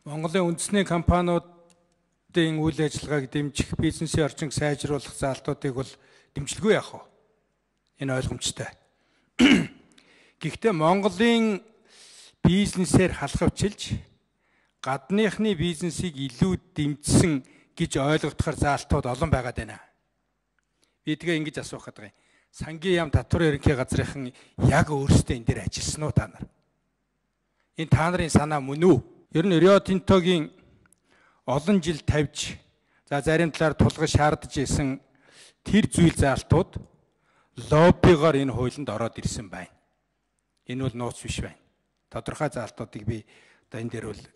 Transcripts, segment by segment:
Монголын үндэсний компаниудын үйл ажиллагааг дэмжих, бизнесийн орчинг сайжруулах заалтуудыг бол дэмжлэгүй яах вэ? Энэ ойлгомжтой. Гэхдээ Монголын бизнесээр халахвчилж, гадныхны бизнесийг илүү дэмжсэн гэж ойлгогдохоор заалтууд олон байгаад байна. Би тэгээ ингэж асуух гэдэг юм. Сангийн яам татварын ерөнхий газрынхан яг өөрсдөө энэ дээр ажилласан уу та нар? Энэ та нарын санаа мөн үү? Ер нь Рио Тинтогийн олон жил тавьж, зарим талаар тулгаж шаардж исэн тэр зүйл заалтууд лоббигоор энэ хуулинд ороод ирсэн байна. Энэ бол нууц биш байна. Тодорхой заалтуудыг би одоо энэ дээр бол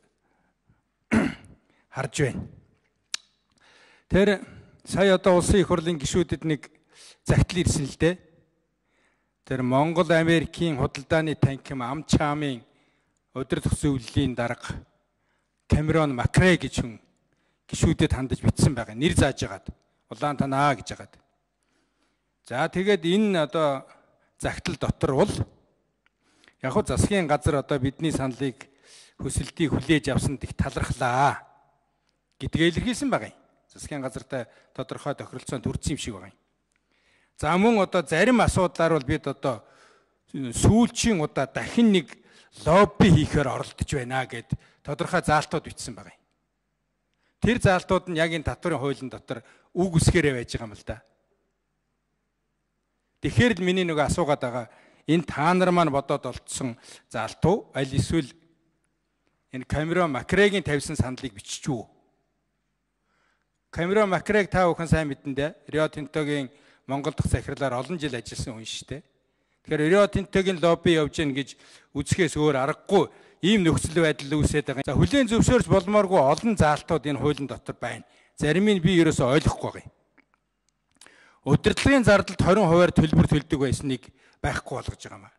харж байна. Тэр сая одоо улсын их хурлын гишүүдэд нэг загтал ирсэн л дээ. Тэр Монгол Америкийн худалдааны танхим ам чаамын удирдах зөвлөлийн дарга Камерон Макрей гэж хүн гишүүдэд хандаж бичсэн байгаа. Нэр зааж яагаад улаан танаа гэж яагаад. За тэгээд энэ одоо загтал дотор бол яг хөө засгийн газар одоо бидний саналыг хүсэлтийг хүлээж авсанд их талархлаа гэдгээ илэрхийлсэн байгаа юм. Засгийн газартай тодорхой тохиролцоонд хүрсэн юм шиг байгаа юм. За мөн одоо зарим асуудлаар бол бид одоо сүүлчийн удаа дахин нэг лобби хийхээр оролдож байна гэд тодорхой заалтууд бичсэн байгаа юм. Тэр заалтууд нь яг энэ татварын хуулийн дотор үг үсгээрээ байж байгаа юм л да. Тэгэхээр л миний нэг асуугаад байгаа энэ та нар маань бодоод олдсон заалт уу? Аль эсвэл энэ Камерон Макрейгийн тавьсан саналыг бичиж үү? Камерон Макрейг та бүхэн сайн мэдэн дээ. Рио Тинтогийн Монгол дахь захирлаар олон жил ажилласан хүн шүү дээ. Тэгэхээр Рио Тинтогийн лобби явж гин гэж үзэхээс өөр аргагүй ийм нөхцөл байдал үүсээд байгаа. За хүлээн зөвшөөрч болмооргүй олон заалтууд энэ хуулийн дотор байна. Заримыг би ерөөсөй ойлгохгүй байгаа юм. Удирдлагын зардалд 20%-аар төлбөр төлдөг байсныг байхгүй болгож байгаа юм аа.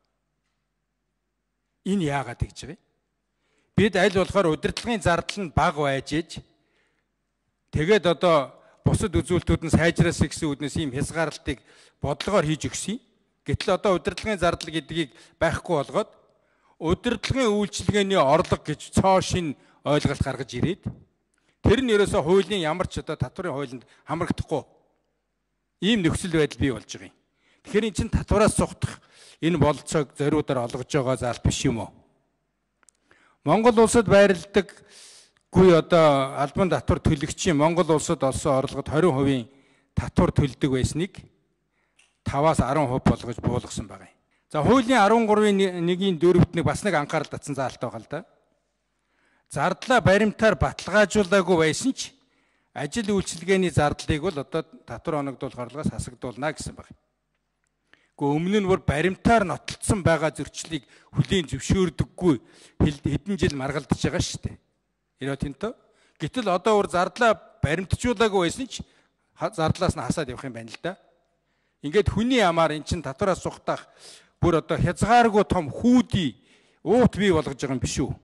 Энэ яагаад гэж байгаа юм? Бид аль болохоор удирдлагын зардал нь бага байж ээж тэгээд одоо бусад үзүүлэлтүүд нь сайжраасан гэсэн үднээс ийм хязгаарлалтыг бодлогоор хийж өгсөн. Гэтэл одоо удирдлагын зардал гэдгийг байхгүй болгоод удирдлагын үйлчилгээний орлого гэж цоо шин ойлголт гаргаж ирээд тэр нь ерөөсөө хуулийн ямар ч одоо татварын хуулинд хамрагдахгүй ийм нөхцөл байдал бий болж байгаа юм. Тэгэхээр эн чинь татвараас цугтах энэ болцоог зориудаар олгож байгаа заалт биш юм уу? Монгол улсад байрладаг одоо албан татвар төлөгчийн Монгол улсад олсон орлогод 20% татвар төлдөг байсныг 5-аас 10% болгож буулгасан байгаа юм. За хуулийн 13-ийн 4-т нэг бас нэг анхаарал татсан заалт байгаа л да. Зардлаа баримтаар баталгаажуулаагүй байсан ч ажил үйлчилгээний зардлыг бол одоо татвар оногдуулах орлогоос хасагдуулна гэсэн байна. Гэхдээ өмнө нь бүр баримтаар нотолцсон байгаа зөрчлийг хүлээн зөвшөөрдөггүй хэдэн жил маргалдаж байгаа шүү дээ. Рио Тинто. Гэтэл одоо бүр зардлаа баримтжуулаагүй байсан ч зардлаас нь хасаад явах юм байна л да. Ингээд хүний амаар эн чин татвараас цухтах бүр одоо хязгааргүй том хүүдий уут бий болгож байгаа юм биш үү?